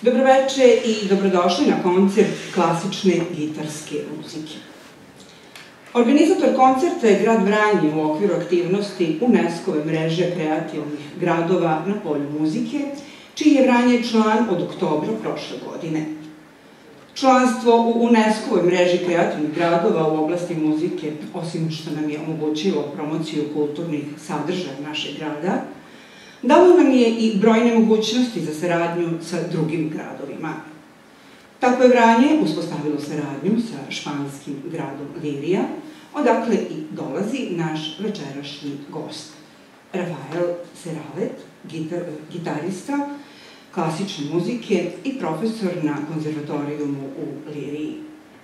Dobroveče i dobrodošli na koncert klasične gitarske muzike. Organizator koncerta je grad Vranje u okviru aktivnosti UNESCO-ve mreže kreativnih gradova na polju muzike, čiji je Vranje član od oktobra prošle godine. Članstvo u UNESCO-voj mreži kreativnih gradova u oblasti muzike, osim što nam je omogućilo promociju kulturnih sadržaja našeg grada, dalo nam je i brojne mogućnosti za saradnju sa drugim gradovima. Tako je Vranje uspostavilo saradnju sa španskim gradom Lirija, odakle i dolazi naš večerašnji gost, Rafael Seralet, gitarista klasične muzike i profesor na konzervatorijumu u Liriji.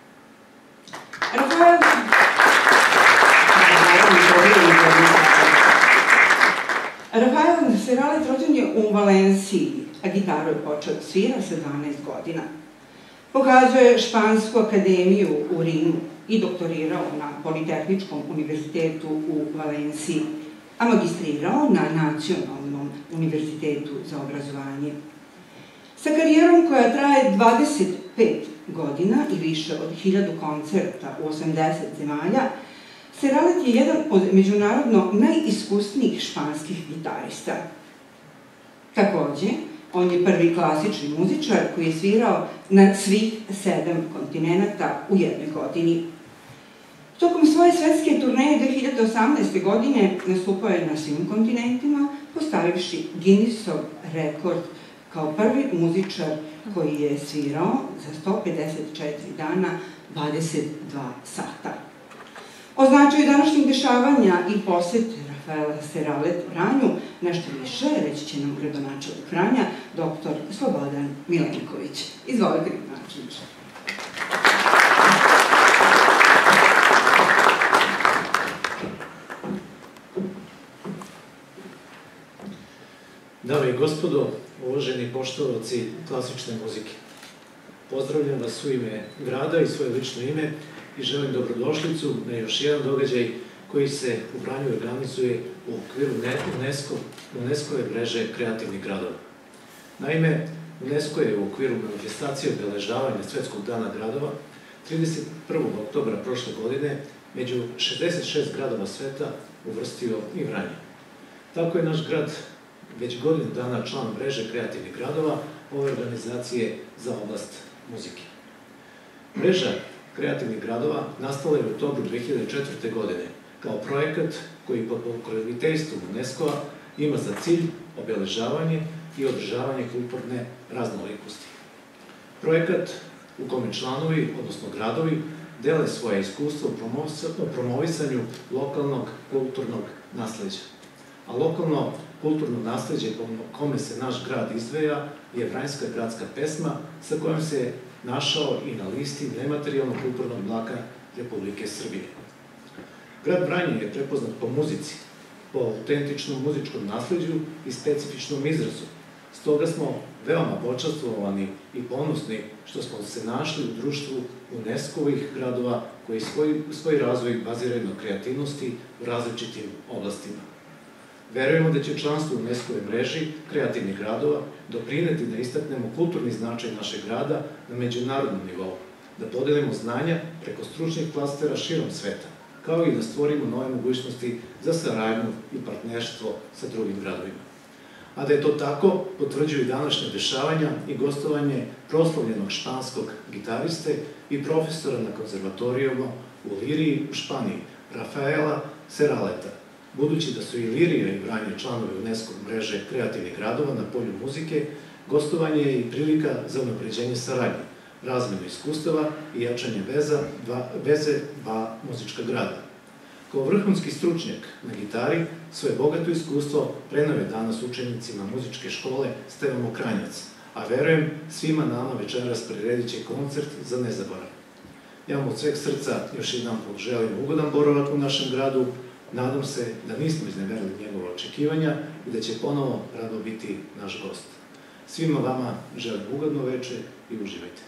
Rafael Seralet rođen je u Valenciji, a gitaru je počeo da svira sa 12 godina. Pohađao je Špansku akademiju u Rimu i doktorirao na Politehničkom univerzitetu u Valenciji, a magistrirao na Nacionalnom univerzitetu za obrazovanje. Sa karijerom koja traje 25 godina i više od 1000 koncerta u 80 zemalja, Seralet je jedan od međunarodno najiskusnijih španskih gitarista. Takođe, on je prvi klasični muzičar koji je svirao na svih 7 kontinenata u jednoj godini. Tokom svoje svetske turneje 2018. godine nastupao je na svim kontinentima, postavivši Guinnessov rekord kao prvi muzičar koji je svirao za 154 dana 22 sata. O značaju današnjih dešavanja i posete Rafaela Seralet Vranju nešto više reći će nam gradonačelnik Vranja, dr. Slobodan Milenković. Izvolite, gradonačelniče. Dame i gospodo, uvaženi poštovaoci klasične muzike, pozdravljam vas u ime grada i svoje lično ime i želim dobrodošlicu na još jedan događaj koji se u Vranju organizuje u okviru UNESCO-ve mreže kreativnih gradova. Naime, UNESCO je u okviru manifestacije obeležavanja Svetskog dana gradova 31. oktobra prošle godine među 66 gradova sveta uvrstio i Vranje. Tako je naš grad već godinu dana član mreže kreativnih gradova ove organizacije za oblast muzike. Mreža kreativnih gradova nastala je u oktobru 2004. godine kao projekat koji pod pokroviteljstvom UNESCO-a ima za cilj obeležavanje i održavanje kulturne raznolikosti. Projekat u kome članovi, odnosno gradovi, dele svoje iskustvo u promovisanju lokalnog kulturnog nasleđa. A lokalno kulturno nasleđe po kome se naš grad izdvaja je Vranjska gradska pesma sa kojom se našao i na listi nematerijalnog kulturnog blaga Republike Srbije. Grad Vranje je prepoznat po muzici, po autentičnom muzičkom nasleđu i specifičnom izrazu. Stoga smo veoma počastvovani i ponosni što smo se našli u društvu UNESCO-ovih gradova koji svoj razvoj baziraju na kreativnosti u različitim oblastima. Verujemo da će članstvo u UNESCO-ve mreži kreativnih gradova doprineti da istaknemo kulturni značaj našeg grada na međunarodnom nivou, da podelimo znanja preko stručnih klastera širom sveta, kao i da stvorimo nove mogućnosti za saradnju i partnerstvo sa drugim gradovima. A da je to tako, potvrđuju i današnje dešavanja i gostovanje proslavljenog španskog gitariste i profesora na konzervatorijumu u Liriji u Španiji, Rafaela Seraleta. Budući da su i Lirija i Vranje članovi UNESCO mreže kreativnih gradova na polju muzike, gostovanje je i prilika za unapređenje saradnje, razmenu iskustava i jačanje veze dva muzička grada. Kao vrhunski stručnjak na gitari, svoje bogato iskustvo preneo je danas učenicima muzičke škole Stevan Mokranjac, a verujem svima nama večeras priredit će koncert za nezaborav. Ja vam od sveg srca još jedan put želim ugodan boravak u našem gradu. Nadam se da nismo izneverili njegove očekivanja i da će ponovo rado biti naš gost. Svima vama želim ugodno večer i uživajte.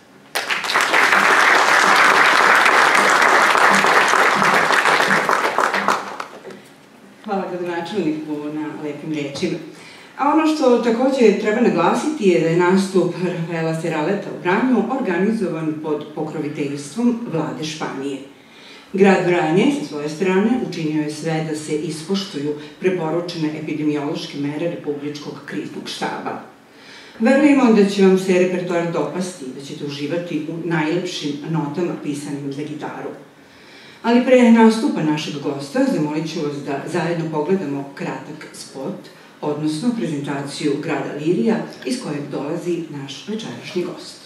Hvala gradonačelniku na lepim rečima. A ono što takođe treba naglasiti je da je nastup Rafaela Seraleta u Vranju organizovan pod pokroviteljstvom vlade Španije. Grad Vranje, sa svoje strane, učinio je sve da se ispoštuju preporučene epidemiološke mere Republičkog kriznog štaba. Verujemo da će vam se repertoar dopasti, da ćete uživati u najlepšim notama pisanim za gitaru. Ali pre nastupa našeg gosta zamolit ću vas da zajedno pogledamo kratak spot, odnosno prezentaciju grada Lirija iz kojeg dolazi naš večerašnji gost.